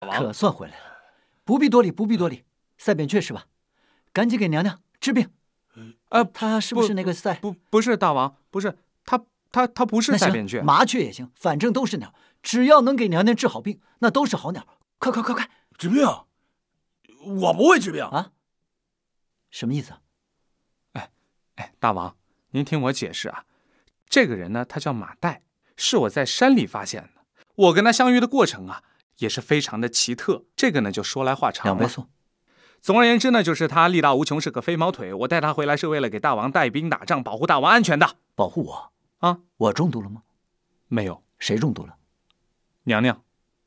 王。 可算回来了，不必多礼，不必多礼。赛扁鹊是吧？赶紧给娘娘治病。他是不是那个赛？ 不是大王，不是他不是赛扁鹊。 麻雀也行，反正都是鸟，只要能给娘娘治好病，那都是好鸟。快！ 治病？我不会治病啊？什么意思啊？ 大王，您听我解释啊。这个人呢，他叫马岱，是我在山里发现的。我跟他相遇的过程啊，也是非常的奇特。这个呢，就说来话长了。 两倍速。 总而言之呢，就是他力大无穷，是个飞毛腿。我带他回来是为了给大王带兵打仗，保护大王安全的。 保护我啊？ 我中毒了吗？ 没有。 谁中毒了？ 娘娘。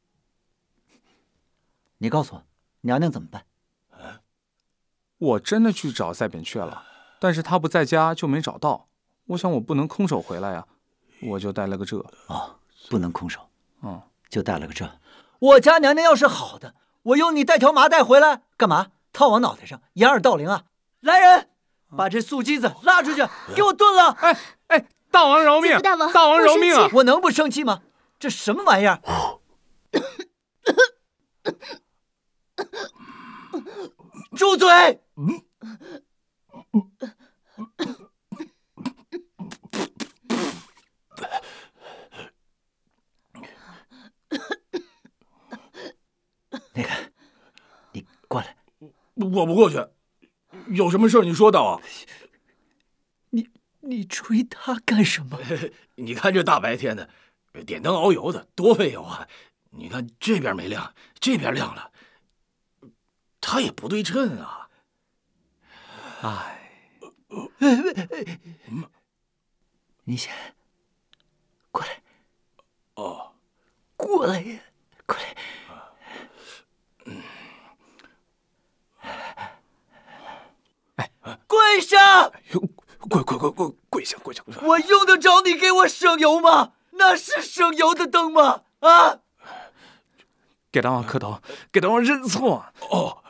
你告诉我，娘娘怎么办？ 我真的去找赛扁鹊了，但是他不在家，就没找到。我想我不能空手回来呀，我就带了个这。 哦，不能空手。就带了个这。 我家娘娘要是好的，我用你带条麻袋回来干嘛？套往脑袋上，掩耳盗铃啊！来人，把这素鸡子拉出去，给我炖了！ 哎，大王饶命！大王饶命啊！ 我能不生气吗？这什么玩意儿？住嘴！ 那个，你过来。 我不过去，有什么事你说道啊。 你追他干什么？ 你看这大白天的，点灯熬油的多费油啊！你看这边没亮，这边亮了，他也不对称啊。 你先过来。 哦， 过来呀，过来。 跪下！ 跪下！ 我用得着你给我省油吗？那是省油的灯吗？啊！ 给大王磕头，给大王认错。 哦。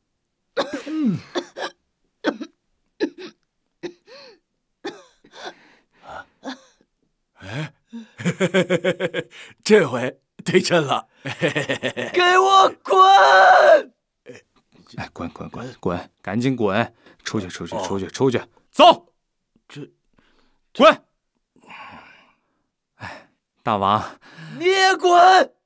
这回对称了。 给我滚！ 滚！赶紧滚！出去！走！滚！大王， 你也滚！